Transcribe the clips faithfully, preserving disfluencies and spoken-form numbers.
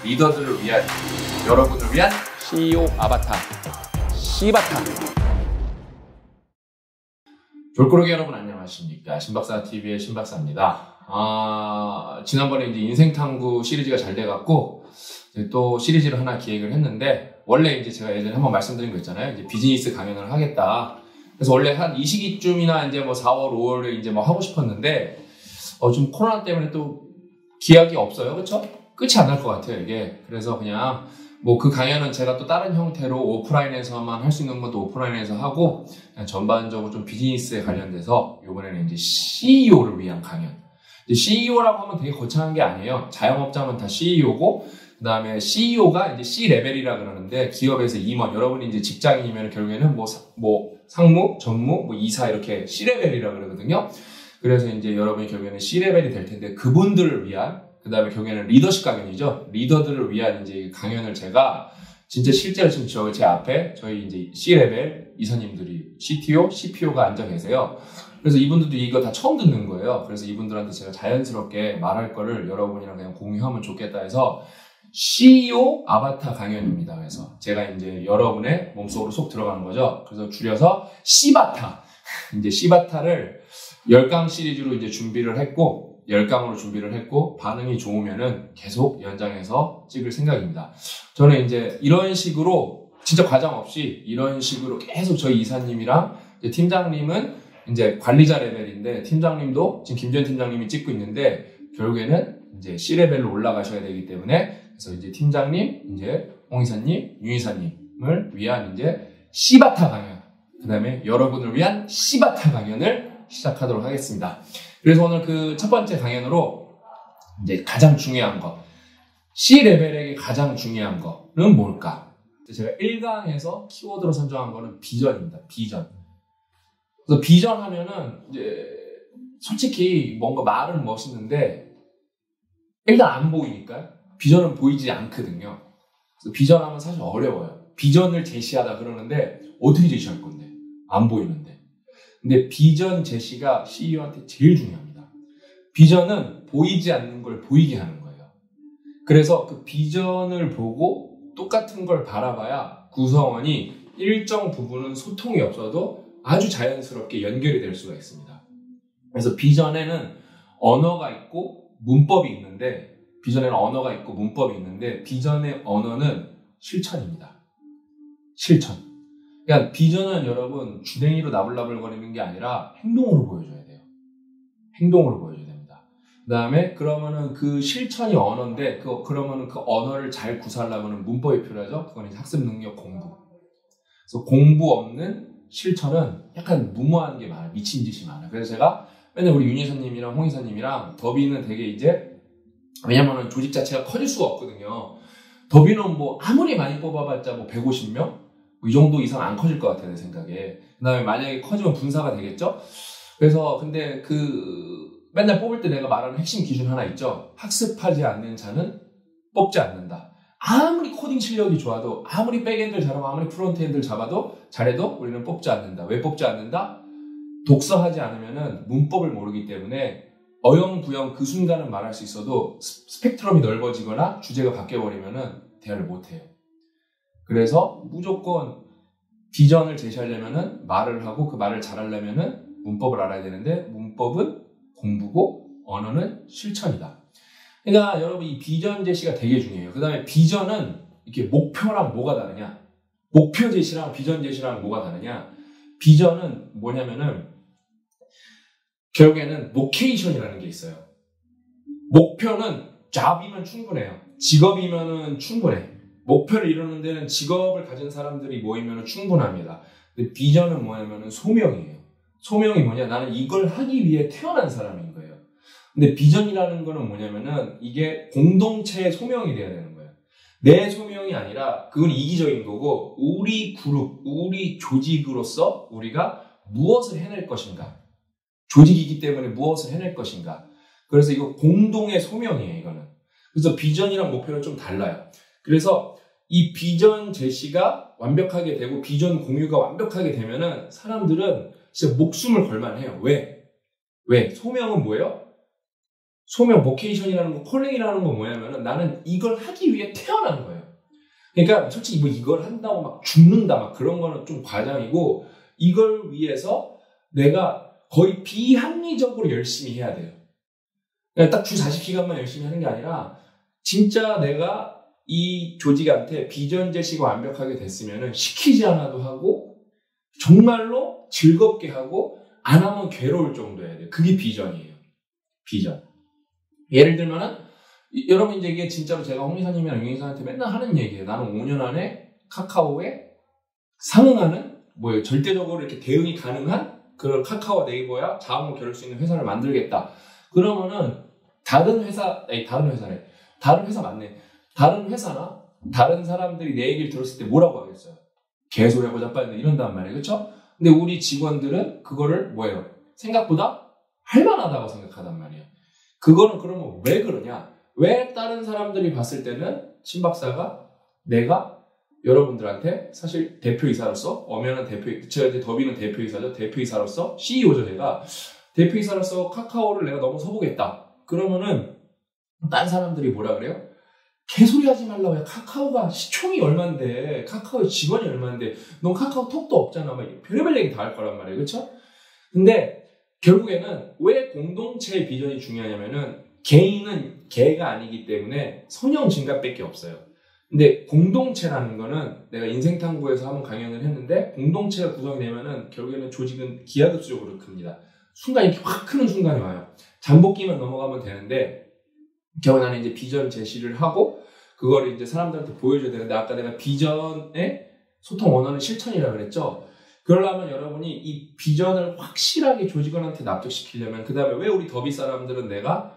리더들을 위한, 여러분을 위한 씨이오 아바타, 씨바타. 졸꾸러기 여러분 안녕하십니까? 신박사티비의 신박사입니다. 아, 지난번에 이제 인생탐구 시리즈가 잘 돼갖고 또 시리즈를 하나 기획을 했는데, 원래 이제 제가 예전에 한번 말씀드린 거 있잖아요. 이제 비즈니스 강연을 하겠다. 그래서 원래 한 이 시기쯤이나 이제 뭐 사월, 오월에 이제 뭐 하고 싶었는데, 어, 좀 코로나 때문에 또 기약이 없어요. 그쵸? 끝이 안 날 것 같아요, 이게. 그래서 그냥 뭐 그 강연은 제가 또 다른 형태로 오프라인에서만 할 수 있는 것도 오프라인에서 하고, 그냥 전반적으로 좀 비즈니스에 관련돼서 이번에는 이제 씨이오를 위한 강연. 씨이오라고 하면 되게 거창한 게 아니에요. 자영업자면 다 씨이오고, 그 다음에 씨이오가 이제 C 레벨이라 그러는데, 기업에서 임원, 여러분이 이제 직장인이면 결국에는 뭐, 뭐, 상무, 전무, 뭐 이사 이렇게 C 레벨이라 그러거든요. 그래서 이제 여러분이 결국에는 C 레벨이 될 텐데, 그분들을 위한, 그 다음에 결국에는 리더십 강연이죠. 리더들을 위한 이제 강연을 제가 진짜 실제로 지금 저 제 앞에 저희 이제 C 레벨 이사님들이 씨티오, 씨피오가 앉아 계세요. 그래서 이분들도 이거 다 처음 듣는 거예요. 그래서 이분들한테 제가 자연스럽게 말할 거를 여러분이랑 그냥 공유하면 좋겠다 해서 씨이오 아바타 강연입니다. 그래서 제가 이제 여러분의 몸속으로 쏙 들어가는 거죠. 그래서 줄여서 씨바타. 이제 씨바타를 열 강 시리즈로 이제 준비를 했고, 열 강으로 준비를 했고, 반응이 좋으면은 계속 연장해서 찍을 생각입니다. 저는 이제 이런 식으로, 진짜 과장 없이 이런 식으로 계속 저희 이사님이랑, 이제 팀장님은 이제 관리자 레벨인데, 팀장님도 지금 김지현 팀장님이 찍고 있는데, 결국에는 이제 C 레벨로 올라가셔야 되기 때문에, 그래서 이제 팀장님, 이제 홍 이사님, 윤 이사님을 위한 이제 씨바타 강연, 그 다음에 여러분을 위한 씨바타 강연을 시작하도록 하겠습니다. 그래서 오늘 그 첫 번째 강연으로 이제 가장 중요한 거, C 레벨에게 가장 중요한 거는 뭘까? 제가 일 강에서 키워드로 선정한 거는 비전입니다. 비전. 그래서 비전 하면은 이제 솔직히 뭔가 말은 멋있는데 일단 안 보이니까 비전은 보이지 않거든요. 그래서 비전 하면 사실 어려워요. 비전을 제시하다 그러는데 어떻게 제시할 건데? 안 보이는데. 근데 비전 제시가 씨이오한테 제일 중요합니다. 비전은 보이지 않는 걸 보이게 하는 거예요. 그래서 그 비전을 보고 똑같은 걸 바라봐야 구성원이 일정 부분은 소통이 없어도 아주 자연스럽게 연결이 될 수가 있습니다. 그래서 비전에는 언어가 있고 문법이 있는데, 비전에는 언어가 있고 문법이 있는데, 비전의 언어는 실천입니다. 실천. 그러니까 비전은 여러분 주댕이로 나불나불거리는 게 아니라 행동으로 보여줘야 돼요. 행동으로 보여줘야 됩니다. 그 다음에 그러면은 그 실천이 언어인데, 그, 그러면은 그 언어를 잘 구사하려면 문법이 필요하죠. 그건 이제 학습 능력 공부. 그래서 공부 없는 실천은 약간 무모한 게 많아요. 미친 짓이 많아요. 그래서 제가 맨날 우리 윤 이사님이랑 홍 이사님이랑 더비는 되게 이제, 왜냐면은 조직 자체가 커질 수가 없거든요. 더비는 뭐 아무리 많이 뽑아봤자 뭐 백오십 명? 이 정도 이상 안 커질 것 같아요, 내 생각에. 그 다음에 만약에 커지면 분사가 되겠죠? 그래서 근데 그 맨날 뽑을 때 내가 말하는 핵심 기준 하나 있죠? 학습하지 않는 자는 뽑지 않는다. 아무리 코딩 실력이 좋아도, 아무리 백엔드를 잘하고, 아무리 프론트엔드를 잡아도, 잘해도 우리는 뽑지 않는다. 왜 뽑지 않는다? 독서하지 않으면은 문법을 모르기 때문에 어영부영 그 순간은 말할 수 있어도 스펙트럼이 넓어지거나 주제가 바뀌어버리면은 대화를 못해요. 그래서 무조건 비전을 제시하려면은 말을 하고, 그 말을 잘하려면은 문법을 알아야 되는데, 문법은 공부고 언어는 실천이다. 그러니까 여러분 이 비전 제시가 되게 중요해요. 그 다음에 비전은 이렇게 목표랑 뭐가 다르냐? 목표 제시랑 비전 제시랑 뭐가 다르냐? 비전은 뭐냐면은 결국에는 로케이션이라는 게 있어요. 목표는 잡이면 충분해요. 직업이면은 충분해. 목표를 이루는 데는 직업을 가진 사람들이 모이면 충분합니다. 근데 비전은 뭐냐면은 소명이에요. 소명이 뭐냐? 나는 이걸 하기 위해 태어난 사람인 거예요. 근데 비전이라는 거는 뭐냐면은 이게 공동체의 소명이 돼야 되는 거예요. 내 소명이 아니라 그건 이기적인 거고, 우리 그룹, 우리 조직으로서 우리가 무엇을 해낼 것인가. 조직이기 때문에 무엇을 해낼 것인가. 그래서 이거 공동의 소명이에요, 이거는. 그래서 비전이랑 목표는 좀 달라요. 그래서 이 비전 제시가 완벽하게 되고 비전 공유가 완벽하게 되면은 사람들은 진짜 목숨을 걸만 해요. 왜? 왜? 소명은 뭐예요? 소명, 보케이션이라는 거, 콜링이라는 건 뭐냐면은 나는 이걸 하기 위해 태어난 거예요. 그러니까 솔직히 뭐 이걸 한다고 막 죽는다 막 그런 거는 좀 과장이고 이걸 위해서 내가 거의 비합리적으로 열심히 해야 돼요. 딱 주 사십 시간만 열심히 하는 게 아니라 진짜 내가 이 조직한테 비전 제시가 완벽하게 됐으면은 시키지 않아도 하고 정말로 즐겁게 하고 안 하면 괴로울 정도여야 돼요. 그게 비전이에요. 비전. 예를 들면은 여러분 이제 이게 진짜로 제가 홍 이사님이랑 윤 이사한테 맨날 하는 얘기예요. 나는 오 년 안에 카카오에 상응하는 뭐예요? 절대적으로 이렇게 대응이 가능한 그런 카카오와 네이버야 자원을 겨룰 수 있는 회사를 만들겠다. 그러면은 다른 회사, 아니 다른 회사네. 다른 회사 맞네. 다른 회사나 다른 사람들이 내 얘기를 들었을 때 뭐라고 하겠어요? 개소리하고 자빠졌네 이런단 말이에요. 그렇죠? 근데 우리 직원들은 그거를 뭐예요? 생각보다 할만하다고 생각하단 말이에요. 그거는 그러면 왜 그러냐? 왜 다른 사람들이 봤을 때는 신 박사가 내가 여러분들한테 사실 대표이사로서 엄연한 대표, 제가 이제 더비는 대표이사죠. 대표이사로서 씨이오죠. 제가 대표이사로서 카카오를 내가 너무 서보겠다. 그러면은 딴 사람들이 뭐라 그래요? 개소리 하지 말라고 해. 카카오가 시총이 얼만데, 카카오의 직원이 얼만데, 넌 카카오 톡도 없잖아. 막 별의별 얘기 다 할 거란 말이에요. 그렇죠? 근데 결국에는 왜 공동체의 비전이 중요하냐면은 개인은 개가 아니기 때문에 선형 진갑밖에 없어요. 근데 공동체라는 거는 내가 인생탐구에서 한번 강연을 했는데 공동체가 구성이 되면은 결국에는 조직은 기하급수적으로 큽니다. 순간 이렇게 확 크는 순간이 와요. 잠복기만 넘어가면 되는데 결국 나는 이제 비전 제시를 하고 그거를 이제 사람들한테 보여줘야 되는데 아까 내가 비전의 소통 원어는 실천이라고 그랬죠. 그러려면 여러분이 이 비전을 확실하게 조직원한테 납득시키려면 그 다음에 왜 우리 더비 사람들은 내가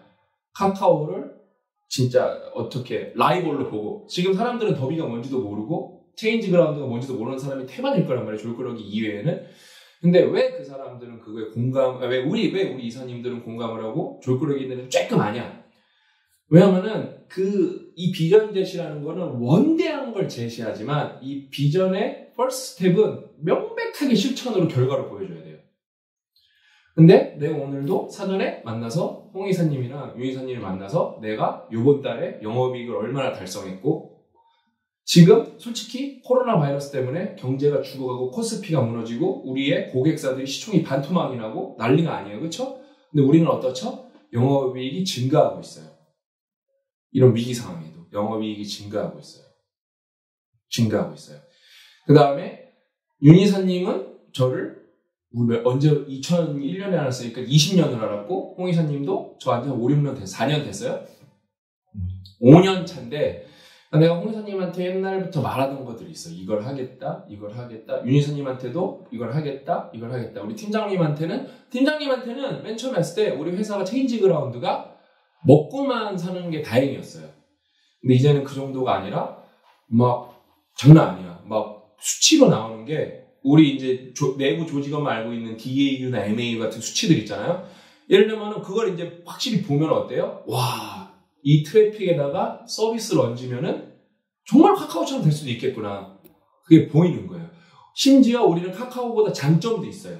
카카오를 진짜 어떻게 라이벌로 보고 지금 사람들은 더비가 뭔지도 모르고 체인지 그라운드가 뭔지도 모르는 사람이 태반일 거란 말이에요. 졸꾸러기 이외에는. 근데 왜 그 사람들은 그거에 공감, 왜 우리, 왜 우리 이사님들은 공감을 하고 졸꾸러기들은 쬐끔 아니야. 왜냐면은 그, 이 비전 제시라는 거는 원대한 걸 제시하지만 이 비전의 퍼스트 스텝은 명백하게 실천으로 결과를 보여줘야 돼요. 근데 내가 오늘도 사전에 만나서 홍 이사님이랑 윤 이사님을 만나서 내가 요번 달에 영업이익을 얼마나 달성했고 지금 솔직히 코로나 바이러스 때문에 경제가 죽어가고 코스피가 무너지고 우리의 고객사들이 시총이 반토막이 나고 난리가 아니에요. 그렇죠? 근데 우리는 어떻죠? 영업이익이 증가하고 있어요. 이런 위기 상황에도 영업이익이 증가하고 있어요. 증가하고 있어요. 그 다음에 윤 이사님은 저를 언제 이천일 년에 알았으니까 이십 년을 알았고 홍 이사님도 저한테 오, 육 년 됐어요. 사 년 됐어요. 오 년 차인데 내가 홍 이사님한테 옛날부터 말하던 것들이 있어. 이걸 하겠다, 이걸 하겠다. 윤 이사님한테도 이걸 하겠다, 이걸 하겠다. 우리 팀장님한테는 팀장님한테는 맨 처음에 했을 때 우리 회사가 체인지 그라운드가 먹고만 사는 게 다행이었어요. 근데 이제는 그 정도가 아니라 막 장난 아니야. 막 수치로 나오는 게 우리 이제 조, 내부 조직원만 알고 있는 디에이유나 엠에이유 같은 수치들 있잖아요. 예를 들면 그걸 이제 확실히 보면 어때요? 와, 이 트래픽에다가 서비스를 얹으면은 정말 카카오처럼 될 수도 있겠구나. 그게 보이는 거예요. 심지어 우리는 카카오보다 장점도 있어요.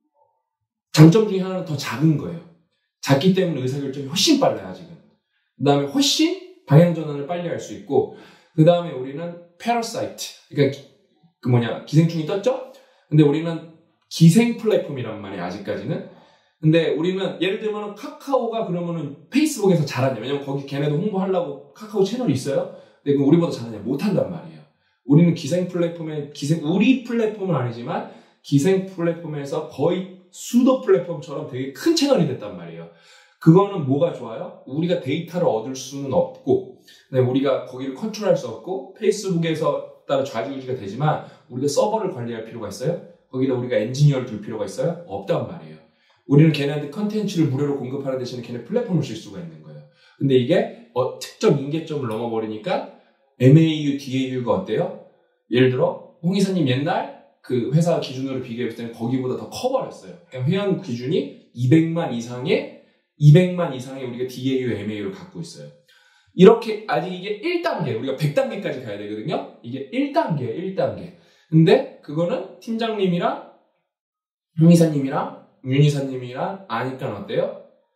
장점 중에 하나는 더 작은 거예요. 작기 때문에 의사결정이 훨씬 빨라요, 아직은. 그 다음에 훨씬 방향전환을 빨리 할 수 있고, 그 다음에 우리는 패러사이트. 그러니까 그 뭐냐, 기생충이 떴죠? 근데 우리는 기생 플랫폼이란 말이에요, 아직까지는. 근데 우리는 예를 들면 카카오가 그러면은 페이스북에서 잘하냐. 왜냐면 거기 걔네도 홍보하려고 카카오 채널이 있어요. 근데 그 우리보다 잘하냐. 못한단 말이에요. 우리는 기생 플랫폼에, 기생, 우리 플랫폼은 아니지만 기생 플랫폼에서 거의 수도 플랫폼처럼 되게 큰 채널이 됐단 말이에요. 그거는 뭐가 좋아요? 우리가 데이터를 얻을 수는 없고, 우리가 거기를 컨트롤할 수 없고, 페이스북에서 따라 좌지우지가 되지만, 우리가 서버를 관리할 필요가 있어요? 거기다 우리가 엔지니어를 둘 필요가 있어요? 없단 말이에요. 우리는 걔네한테 컨텐츠를 무료로 공급하는 대신에 걔네 플랫폼을 쓸 수가 있는 거예요. 근데 이게 어, 특정 인계점을 넘어버리니까 엠에이유, 디에이유가 어때요? 예를 들어 홍 이사님 옛날 그 회사 기준으로 비교해볼 때는 거기보다 더 커버렸어요. 그러니까 회원 기준이 이백만 이상의 이백만 이상의 우리가 디에이유, 엠에이유를 갖고 있어요. 이렇게 아직 이게 일 단계, 우리가 백 단계까지 가야 되거든요. 이게 일 단계예요, 일 단계. 근데 그거는 팀장님이랑 홍 이사님이랑 윤 이사님이랑 아니까 어때요?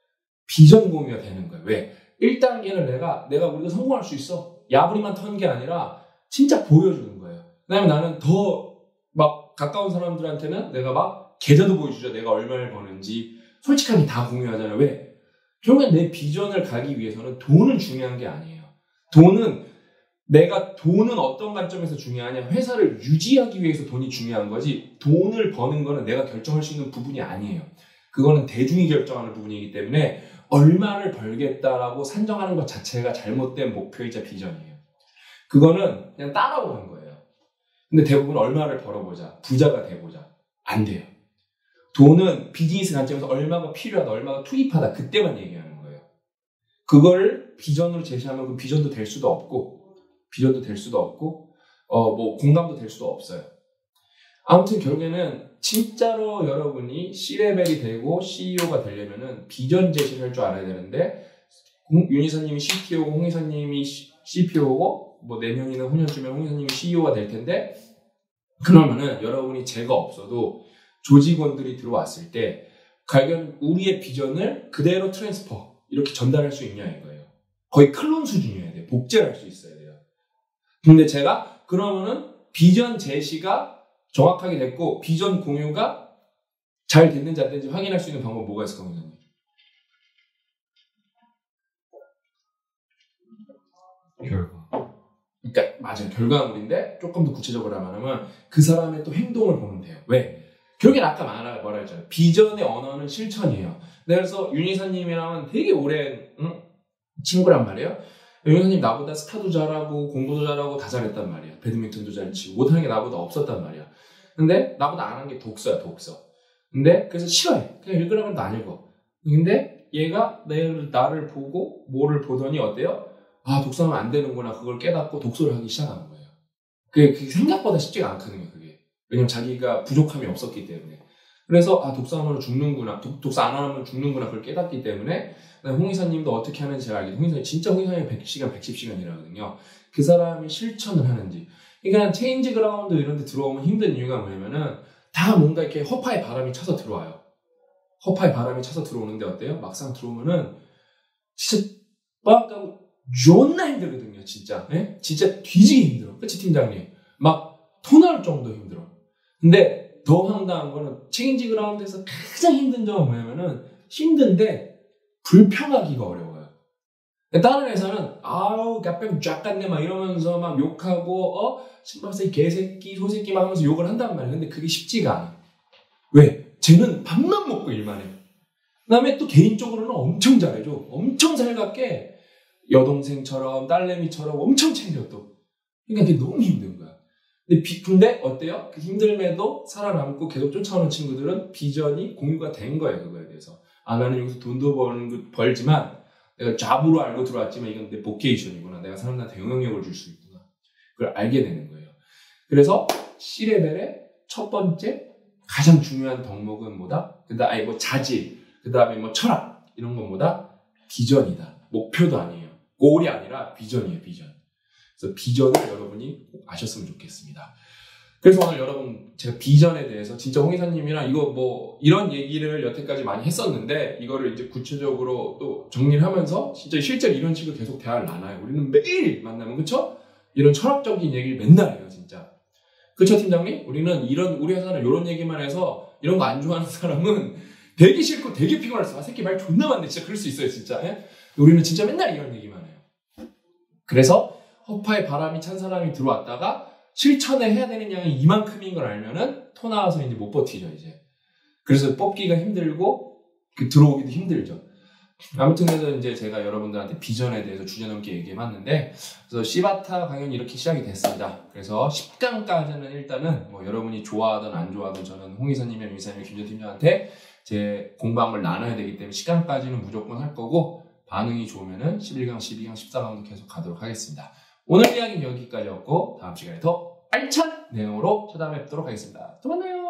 비전 공유가 되는 거예요. 왜? 일 단계는 내가, 내가 우리가 성공할 수 있어. 야부리만 턴 게 아니라 진짜 보여주는 거예요. 그다음에 나는 더 막 가까운 사람들한테는 내가 막 계좌도 보여주죠. 내가 얼마를 버는지 솔직하게 다 공유하잖아요. 왜? 결국엔 내 비전을 가기 위해서는 돈은 중요한 게 아니에요. 돈은 내가 돈은 어떤 관점에서 중요하냐? 회사를 유지하기 위해서 돈이 중요한 거지 돈을 버는 거는 내가 결정할 수 있는 부분이 아니에요. 그거는 대중이 결정하는 부분이기 때문에 얼마를 벌겠다라고 산정하는 것 자체가 잘못된 목표이자 비전이에요. 그거는 그냥 따라오는 거예요. 근데 대부분 얼마를 벌어보자, 부자가 돼보자. 안 돼요. 돈은 비즈니스 관점에서 얼마가 필요하다, 얼마가 투입하다 그때만 얘기하는 거예요. 그걸 비전으로 제시하면 그 비전도 될 수도 없고 비전도 될 수도 없고 어 뭐 공감도 될 수도 없어요. 아무튼 결국에는 진짜로 여러분이 C레벨이 되고 씨이오가 되려면은 비전 제시를 할 줄 알아야 되는데 윤 이사님이 씨티오고 홍 이사님이 씨피오고 뭐 내년이나 후년쯤에 홍 이사님이 씨이오가 될 텐데 그러면은 여러분이 제가 없어도 조직원들이 들어왔을 때 과연 우리의 비전을 그대로 트랜스퍼 이렇게 전달할 수 있냐 이거예요. 거의 클론 수준이어야 돼요. 복제를 할 수 있어야 돼요. 근데 제가 그러면은 비전 제시가 정확하게 됐고 비전 공유가 잘 됐는지 안 됐는지 확인할 수 있는 방법 뭐가 있을까요, 선생님? 결과. 그러니까 맞아요. 결과물인데 조금 더 구체적으로 하면 그 사람의 또 행동을 보면 돼요. 왜? 결국엔 아까 말하, 뭐라 했잖아요. 비전의 언어는 실천이에요. 그래서 윤 이사님이랑은 되게 오랜 응? 친구란 말이에요. 윤 이사님 나보다 스타도 잘하고 공부도 잘하고 다 잘했단 말이야. 배드민턴도 잘 치고 못하는 게 나보다 없었단 말이야. 근데 나보다 안 한 게 독서야, 독서. 근데 그래서 싫어해. 그냥 읽으라고 해도 안 읽어. 근데 얘가 내, 나를 보고 뭐를 보더니 어때요? 아, 독서하면 안 되는구나. 그걸 깨닫고 독서를 하기 시작한 거예요. 그게, 그게 생각보다 쉽지가 않거든요, 그게. 왜냐면 자기가 부족함이 없었기 때문에. 그래서, 아, 독서하면 죽는구나. 독, 독서 안 하면 죽는구나. 그걸 깨닫기 때문에. 홍 이사님도 어떻게 하는지 제가 알겠어요. 홍 이사님, 진짜 홍 이사님이 백 시간, 백십 시간이라거든요. 그 사람이 실천을 하는지. 그러니까 체인지 그라운드 이런 데 들어오면 힘든 이유가 뭐냐면은 다 뭔가 이렇게 허파에 바람이 차서 들어와요. 허파에 바람이 차서 들어오는데 어때요? 막상 들어오면은 진짜 막 존나 힘들거든요, 진짜. 예? 진짜 뒤지게 힘들어. 그치, 팀장님? 막 토 나올 정도 힘들어. 근데 더 황당한 거는 체인지 그라운드에서 가장 힘든 점은 뭐냐면은 힘든데 불평하기가 어려워요. 다른 회사는 아우 갓뱀 쫙 갔네 막 이러면서 막 욕하고 어? 신박사 개새끼 소새끼 막 하면서 욕을 한단 말이에요. 근데 그게 쉽지가 않아. 왜? 쟤는 밥만 먹고 일만 해. 그 다음에 또 개인적으로는 엄청 잘해줘. 엄청 살갑게 여동생처럼 딸내미처럼 엄청 챙겨 또. 그러니까 그게 너무 힘든 거야. 근데, 비, 근데 어때요? 그 힘듦에도 살아남고 계속 쫓아오는 친구들은 비전이 공유가 된 거예요. 그거에 대해서. 아, 나는 여기서 돈도 버는, 벌지만 내가 잡으로 알고 들어왔지만 이건 내 보케이션이구나. 내가 사람들한테 영향력을 줄 수 있구나. 그걸 알게 되는 거예요. 그래서 C레벨의 첫 번째 가장 중요한 덕목은 뭐다? 그 다음에 뭐 자질, 그 다음에 뭐 철학 이런 것보다 비전이다. 목표도 아니에요. 골이 아니라 비전이에요. 비전. 그래서 비전을 여러분이 꼭 아셨으면 좋겠습니다. 그래서 오늘 여러분 제가 비전에 대해서 진짜 홍 이사님이랑 이거 뭐 이런 얘기를 여태까지 많이 했었는데 이거를 이제 구체적으로 또 정리를 하면서 진짜 실제로 이런 식으로 계속 대화를 나눠요. 우리는 매일 만나면 그쵸? 이런 철학적인 얘기를 맨날 해요. 진짜. 그쵸 팀장님? 우리는 이런 우리 회사는 이런 얘기만 해서 이런 거 안 좋아하는 사람은 되게 싫고 되게 피곤했어. 아 새끼 말 존나 많네. 진짜 그럴 수 있어요. 진짜. 예? 우리는 진짜 맨날 이런 얘기만 해요. 그래서 허파에 바람이 찬 사람이 들어왔다가 실천을 해야 되는 양이 이만큼인 걸 알면은 토 나와서 이제 못 버티죠, 이제. 그래서 뽑기가 힘들고, 그 들어오기도 힘들죠. 아무튼 그래서 이제 제가 여러분들한테 비전에 대해서 주제넘게 얘기해봤는데, 그래서 시바타 강연이 이렇게 시작이 됐습니다. 그래서 십 강까지는 일단은 뭐 여러분이 좋아하든 안 좋아하든 저는 홍 이사님이랑 윤 이사님, 김재 팀장한테 제 공방을 나눠야 되기 때문에 십 강까지는 무조건 할 거고, 반응이 좋으면은 십일 강, 십이 강, 십사 강도 계속 가도록 하겠습니다. 오늘 이야기는 여기까지였고 다음 시간에 더 알찬 내용으로 찾아뵙도록 하겠습니다. 또 만나요.